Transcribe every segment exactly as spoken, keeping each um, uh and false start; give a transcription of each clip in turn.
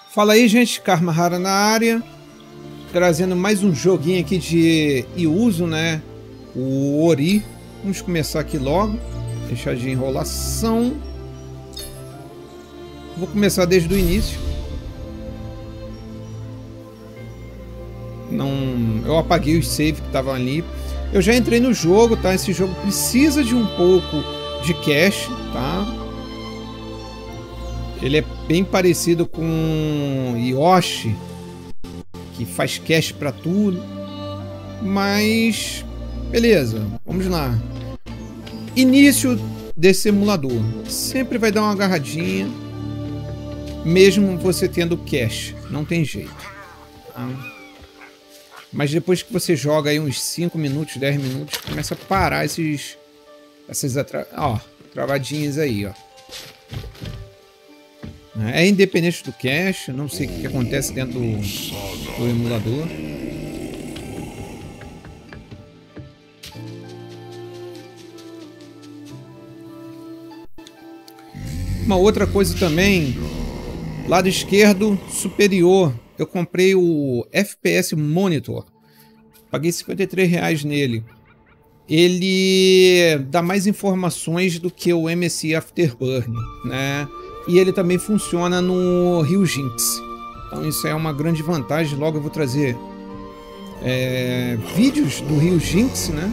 Fala aí, gente, Karma Rara na área, trazendo mais um joguinho aqui de Yuzu, né? O Ori. Vamos começar aqui logo, deixar de enrolação. Vou começar desde o início. Não, eu apaguei os save que estavam ali. Eu já entrei no jogo, tá? Esse jogo precisa de um pouco de cache, tá? Ele é bem parecido com Yoshi, que faz cache para tudo. Mas beleza, vamos lá. Início desse emulador. Sempre vai dar uma agarradinha, mesmo você tendo cache. Não tem jeito. Tá? Mas depois que você joga aí uns cinco minutos, dez minutos, começa a parar esses essas atra... ó, travadinhas aí, ó. É independente do cache, não sei o que acontece dentro do, do emulador. Uma outra coisa também, lado esquerdo superior, eu comprei o F P S Monitor, paguei cinquenta e três reais nele. Ele dá mais informações do que o M S I Afterburn, né? E ele também funciona no Ryujinx. Então isso é uma grande vantagem. Logo eu vou trazer é, vídeos do Ryujinx, né?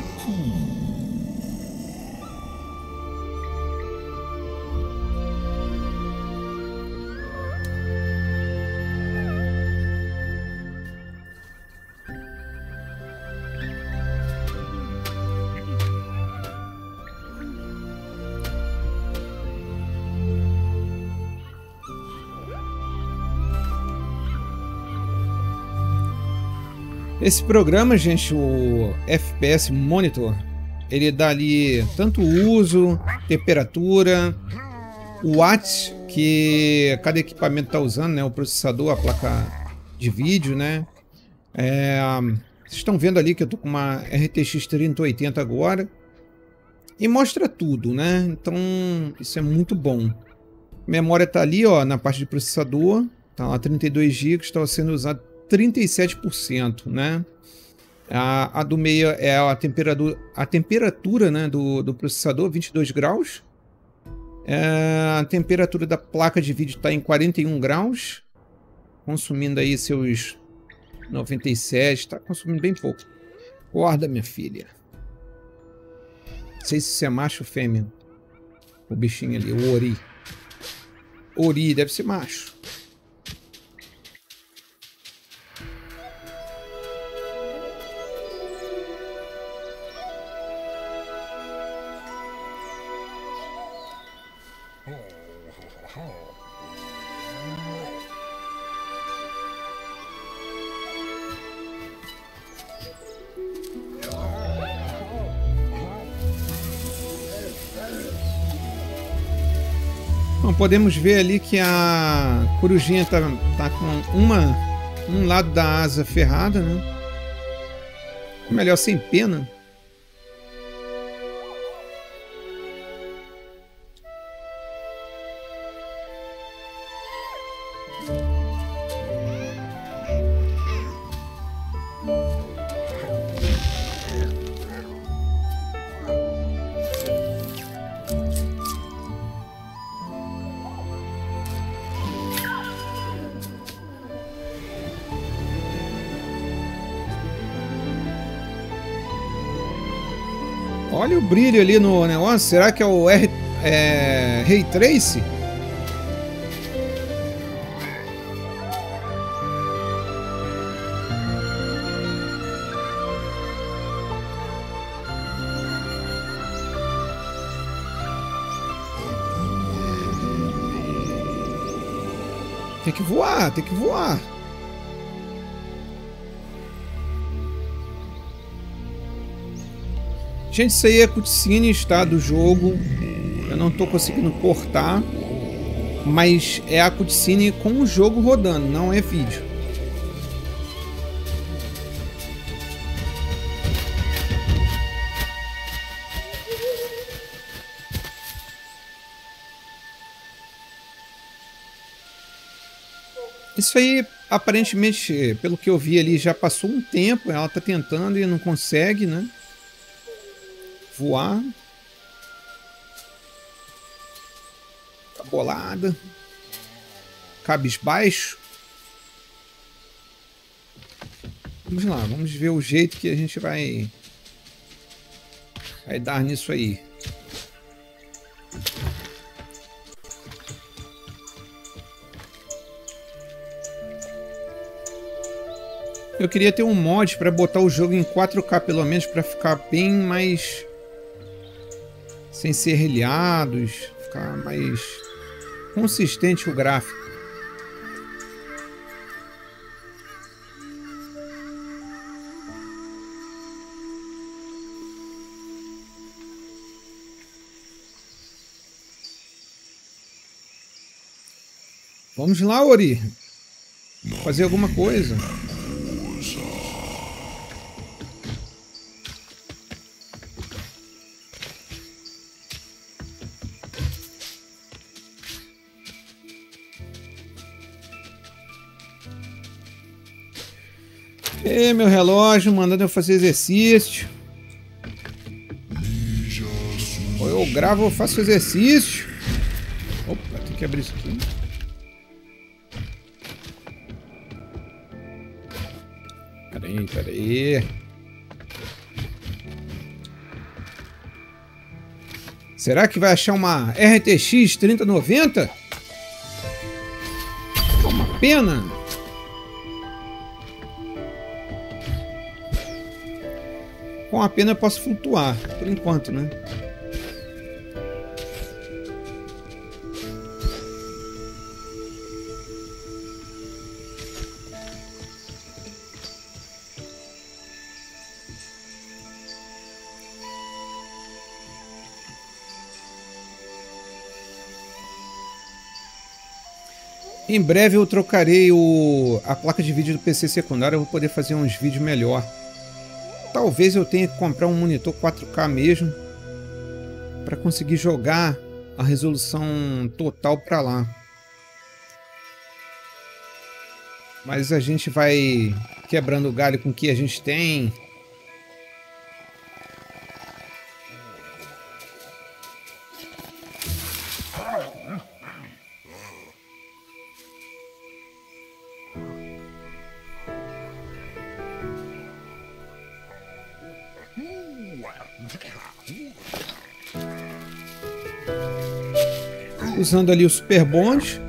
Esse programa, gente, o F P S Monitor, ele dá ali tanto o uso, temperatura, o watts que cada equipamento está usando, né? O processador, a placa de vídeo, né? É, vocês estão vendo ali que eu estou com uma R T X trinta oitenta agora e mostra tudo, né? Então isso é muito bom. Memória está ali, ó, na parte de processador, tá lá trinta e dois gigas, está sendo usado trinta e sete por cento, né? A, a do meio é a temperatura, a temperatura, né, do, do processador, vinte e dois graus. É, a temperatura da placa de vídeo está em quarenta e um graus, consumindo aí seus noventa e sete, está consumindo bem pouco. Acorda, minha filha. Não sei se isso é macho ou fêmea. O bichinho ali, o Ori. Ori, deve ser macho. Bom, podemos ver ali que a corujinha tá, tá com uma, um lado da asa ferrada, né? Melhor sem pena. Olha o brilho ali no negócio. Será que é o R, é, Ray Trace? Tem que voar, tem que voar. Gente, isso aí é cutscene, está, do jogo. Eu não estou conseguindo cortar, mas é a cutscene com o jogo rodando, não é vídeo. Isso aí, aparentemente, pelo que eu vi ali, já passou um tempo. Ela tá tentando e não consegue, né? Voar. Tá bolada. Cabisbaixo. Vamos lá, vamos ver o jeito que a gente vai... Vai dar nisso aí. Eu queria ter um mod para botar o jogo em quatro K pelo menos, para ficar bem mais sem serrilhados, ficar mais consistente o gráfico. Vamos lá, Ori. Fazer alguma coisa. E meu relógio mandando eu fazer exercício. Ou eu gravo ou faço exercício. Opa, tem que abrir isso aqui. Peraí, peraí. Será que vai achar uma R T X trinta noventa? Uma pena. Com a pena eu posso flutuar, por enquanto, né? Em breve eu trocarei o, a placa de vídeo do P C secundário, eu vou poder fazer uns vídeos melhor. Talvez eu tenha que comprar um monitor quatro K mesmo, para conseguir jogar a resolução total para lá. Mas a gente vai quebrando o galho com o que a gente tem. Usando ali o Super Bond.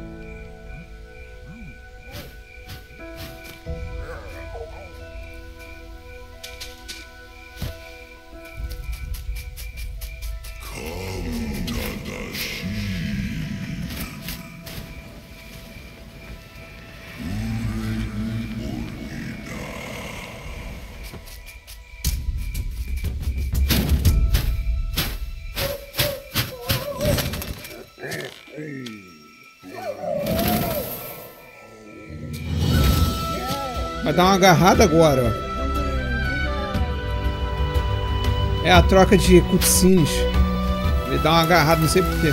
Vai dar uma agarrada agora, ó. É a troca de cutscenes. Ele dá uma agarrada, não sei porquê.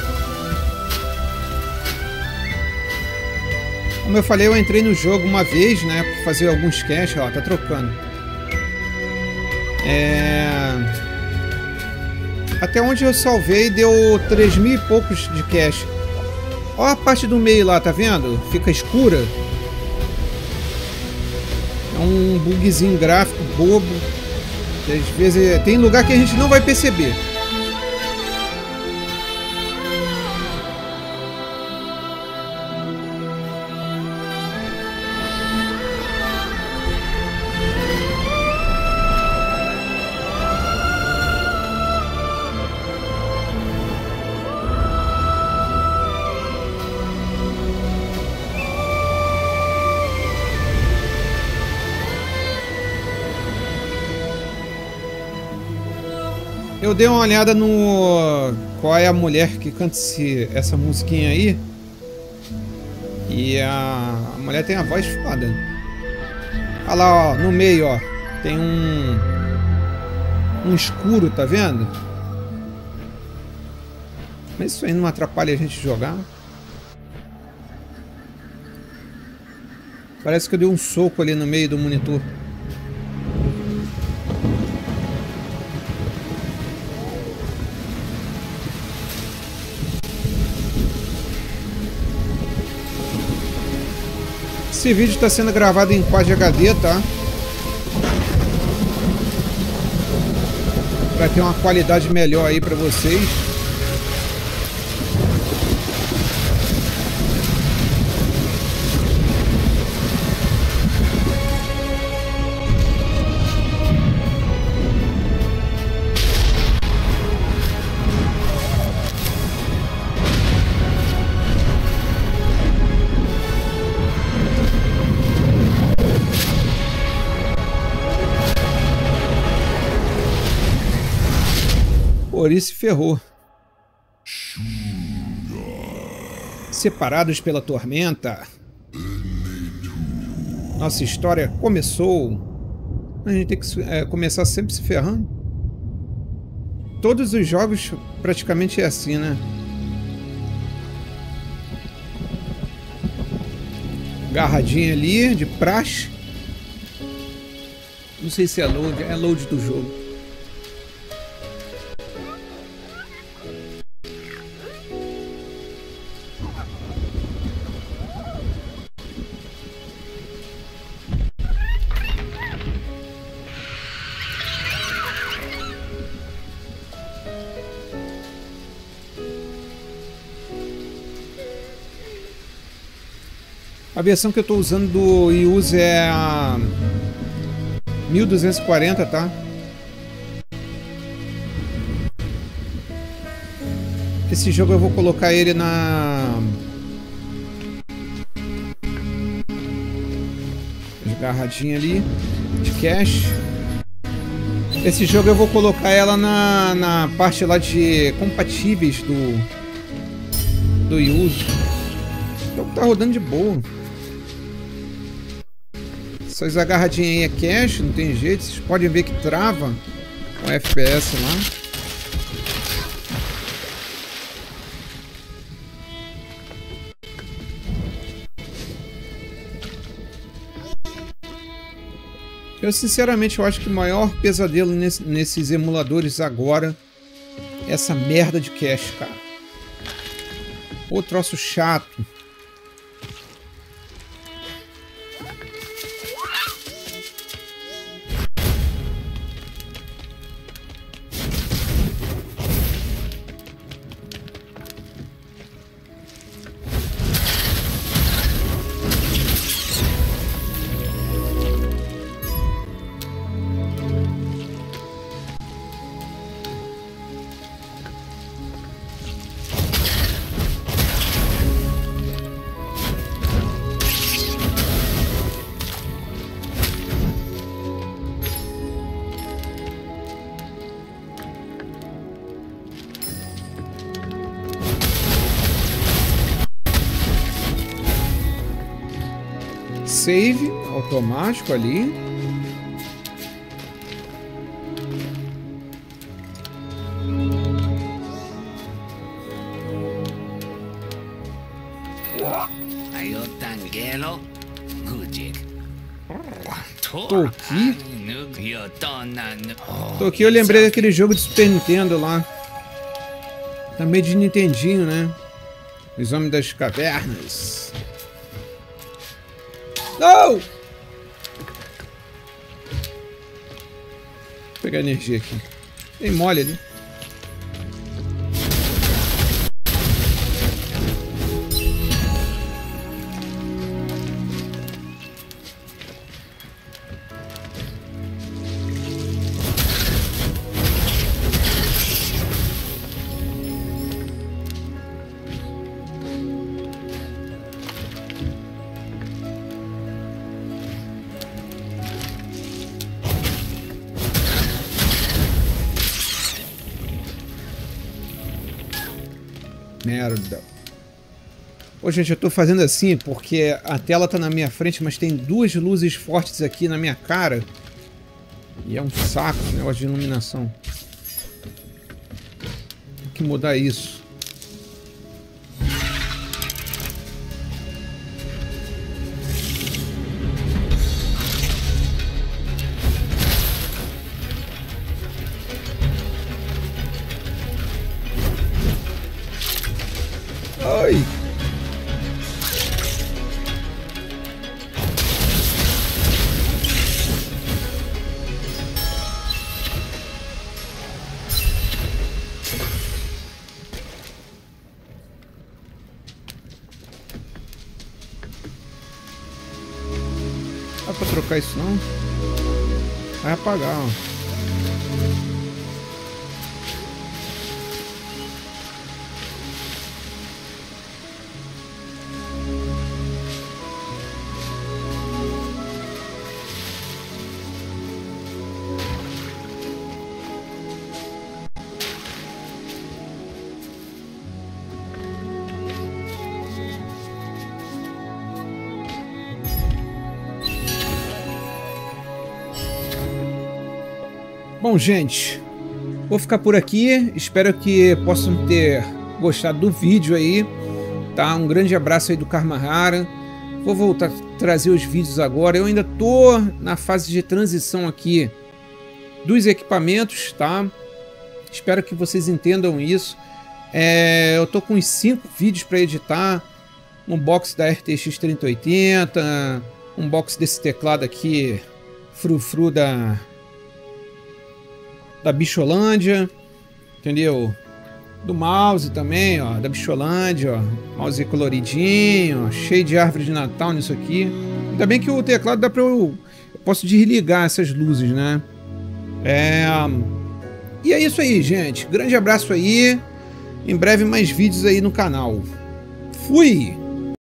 Como eu falei, eu entrei no jogo uma vez, né? Pra fazer alguns caches, ó, tá trocando. É... Até onde eu salvei deu três mil e poucos de cache. Ó a parte do meio lá, tá vendo? Fica escura. É um bugzinho gráfico bobo. Que às vezes tem lugar que a gente não vai perceber. Eu dei uma olhada no... Qual é a mulher que canta esse, essa musiquinha aí. E a... a mulher tem a voz foda. Olha lá, ó, no meio, ó. Tem um... Um escuro, tá vendo? Mas isso aí não atrapalha a gente jogar. Parece que eu dei um soco ali no meio do monitor. Esse vídeo está sendo gravado em Quad H D, tá? Para ter uma qualidade melhor aí para vocês. Ori se ferrou. Separados pela tormenta. Nossa história começou. A gente tem que é, começar sempre se ferrando. Todos os jogos praticamente é assim, né? Garradinha ali, de praxe. Não sei se é load, é load do jogo. A versão que eu estou usando do I U S é a mil duzentos e quarenta, tá? Esse jogo eu vou colocar ele na... Desgarradinha ali, de cache. Esse jogo eu vou colocar ela na, na parte lá de compatíveis do, do I U S. O jogo tá rodando de boa. Essas agarradinhas aí é cache, não tem jeito. Vocês podem ver que trava o F P S lá. Eu sinceramente eu acho que o maior pesadelo nesse, nesses emuladores agora é essa merda de cache, cara. Ô troço chato. Save automático ali. Toki? Toki, eu lembrei daquele jogo de Super Nintendo lá. Também de Nintendinho, né? Os Homens das Cavernas. Não! Vou pegar energia aqui. Tem mole ali. Merda. Ô, gente, eu tô fazendo assim porque a tela tá na minha frente, mas tem duas luzes fortes aqui na minha cara. E é um saco esse negócio de iluminação. Tem que mudar isso. Oi! Não dá pra trocar isso não? Vai apagar, ó. Bom, gente, vou ficar por aqui. Espero que possam ter gostado do vídeo aí, tá? Um grande abraço aí do Karmahara. Vou voltar a trazer os vídeos agora. Eu ainda tô na fase de transição aqui dos equipamentos, tá? Espero que vocês entendam isso. É, eu tô com uns cinco vídeos para editar. Um box da R T X trinta oitenta, um box desse teclado aqui, frufru da... da Bicholândia, entendeu? Do mouse também, ó, da Bicholândia, ó, mouse coloridinho, ó, cheio de árvore de Natal nisso aqui. Ainda bem que o teclado dá para eu, eu posso desligar essas luzes, né? É, e é isso aí, gente. Grande abraço aí. Em breve mais vídeos aí no canal. Fui!